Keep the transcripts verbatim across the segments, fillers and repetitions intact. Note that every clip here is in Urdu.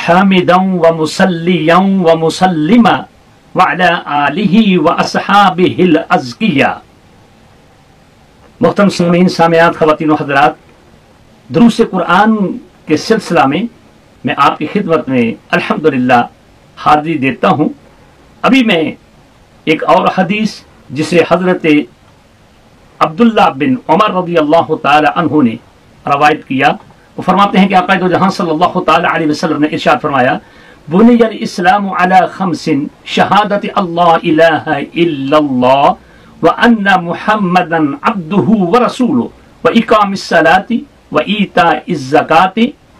حامدن و مسلیً و مسلما وعلی آلہ و اصحابہ الازکیاء۔ محترم سامعین، سامعات، خواتین و حضرات، دروس قرآن کے سلسلہ میں میں آپ کی خدمت میں الحمدللہ حاضری دیتا ہوں۔ ابھی میں ایک اور حدیث جسے حضرت عبداللہ بن عمر رضی اللہ تعالی عنہ نے روایت کیا، وہ فرماتے ہیں کہ آقا دو جہاں صلی اللہ تعالی علیہ وسلم نے ارشاد فرمایا، بنی الاسلام علی خمس شہادت اللہ الہ الا اللہ وان محمدا عبدہ ورسولہ واقام الصلاۃ وایتاء الزکاۃ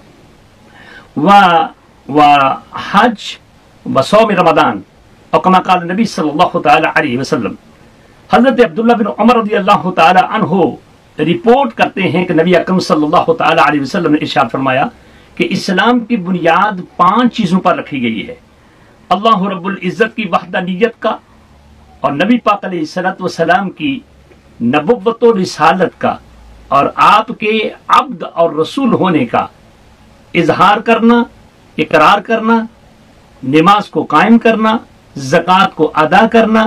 وحج وصوم رمضان، اور کما قال نبی صلی اللہ تعالی علیہ وسلم۔ حضرت عبداللہ بن عمر رضی اللہ تعالی عنہ رپورٹ کرتے ہیں کہ نبی اکرم صلی اللہ تعالی علیہ وسلم نے ارشاد فرمایا کہ اسلام کی بنیاد پانچ چیزوں پر رکھی گئی ہے: اللہ رب العزت کی وحدانیت کا، اور نبی پاک علیہ الصلوۃ والسلام کی نبوت و رسالت کا، اور آپ کے عبد اور رسول ہونے کا اظہار کرنا، اقرار کرنا، نماز کو قائم کرنا، زکوٰۃ کو ادا کرنا،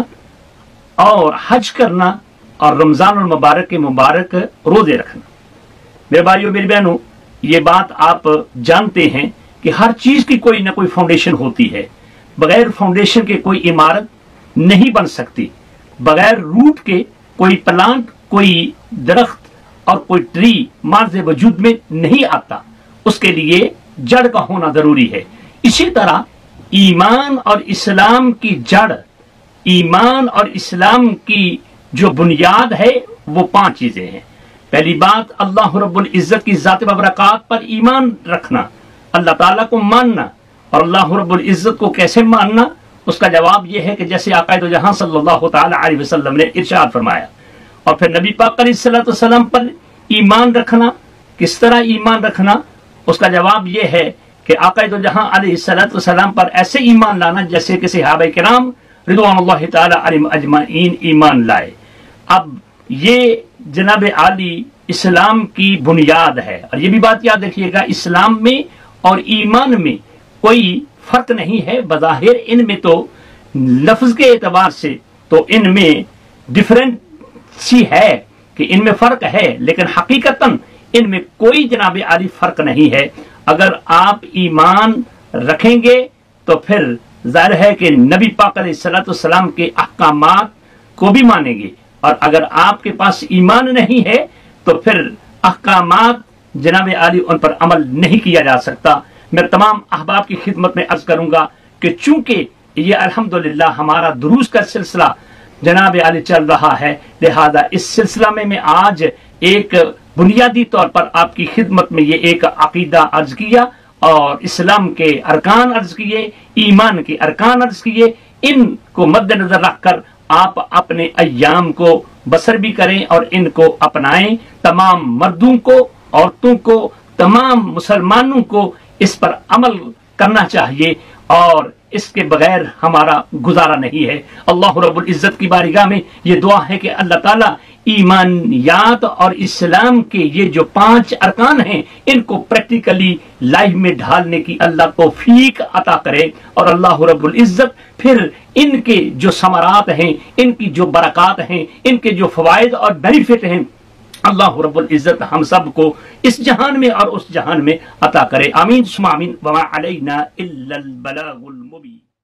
اور حج کرنا، اور رمضان المبارک کے مبارک روزے رکھنا۔ میرے بھائیوں، میری بہنوں، یہ بات آپ جانتے ہیں کہ ہر چیز کی کوئی نہ کوئی فاؤنڈیشن ہوتی ہے۔ بغیر فاؤنڈیشن کے کوئی عمارت نہیں بن سکتی، بغیر روٹ کے کوئی پلانٹ، کوئی درخت اور کوئی ٹری مارز وجود میں نہیں آتا، اس کے لیے جڑ کا ہونا ضروری ہے۔ اسی طرح ایمان اور اسلام کی جڑ، ایمان اور اسلام کی جو بنیاد ہے وہ پانچ چیزیں ہیں۔ پہلی بات، اللہ رب العزت کی ذات و برکات پر ایمان رکھنا، اللہ تعالیٰ کو ماننا۔ اور اللہ رب العزت کو کیسے ماننا؟ اس کا جواب یہ ہے کہ جیسے آقا دو جہاں صلی اللہ تعالی علیہ وسلم نے ارشاد فرمایا۔ اور پھر نبی پاک علیہ الصلوۃ والسلام پر ایمان رکھنا، کس طرح ایمان رکھنا؟ اس کا جواب یہ ہے کہ آقا دو جہاں علیہ الصلوۃ والسلام پر ایسے ایمان لانا جیسے کہ صحابہ کرام رضوان اللہ تعالی علیہم اجمعین ایمان لائے۔ اب یہ جناب عالی اسلام کی بنیاد ہے، اور یہ بھی بات یاد رکھیے گا، اسلام میں اور ایمان میں کوئی فرق نہیں ہے۔ بظاہر ان میں تو لفظ کے اعتبار سے تو ان میں ڈفرینٹ سی ہے کہ ان میں فرق ہے، لیکن حقیقتاً ان میں کوئی جناب عالی فرق نہیں ہے۔ اگر آپ ایمان رکھیں گے تو پھر ظاہر ہے کہ نبی پاک علیہ الصلوۃ والسلام کے احکامات کو بھی مانیں گے، اور اگر آپ کے پاس ایمان نہیں ہے تو پھر احکامات جناب عالی ان پر عمل نہیں کیا جا سکتا۔ میں تمام احباب کی خدمت میں عرض کروں گا کہ چونکہ یہ الحمدللہ ہمارا دروس کا سلسلہ جناب عالی چل رہا ہے، لہذا اس سلسلہ میں میں آج ایک بنیادی طور پر آپ کی خدمت میں یہ ایک عقیدہ عرض کیا، اور اسلام کے ارکان عرض کیے، ایمان کے ارکان عرض کیے۔ ان کو مد نظر رکھ کر آپ اپنے ایام کو بسر بھی کریں اور ان کو اپنائیں۔ تمام مردوں کو، عورتوں کو، تمام مسلمانوں کو اس پر عمل کرنا چاہیے، اور اس کے بغیر ہمارا گزارا نہیں ہے۔ اللہ رب العزت کی بارگاہ میں یہ دعا ہے کہ اللہ تعالیٰ ایمانیات اور اسلام کے یہ جو پانچ ارکان ہیں ان کو پریکٹیکلی لائف میں ڈھالنے کی اللہ توفیق عطا کرے، اور اللہ رب العزت پھر ان کے جو ثمرات ہیں، ان کی جو برکات ہیں، ان کے جو فوائد اور بینیفٹ ہیں، اللہ رب العزت ہم سب کو اس جہان میں اور اس جہان میں عطا کرے۔ آمین ثم آمین۔ وما علینا الا البلاغ المبین۔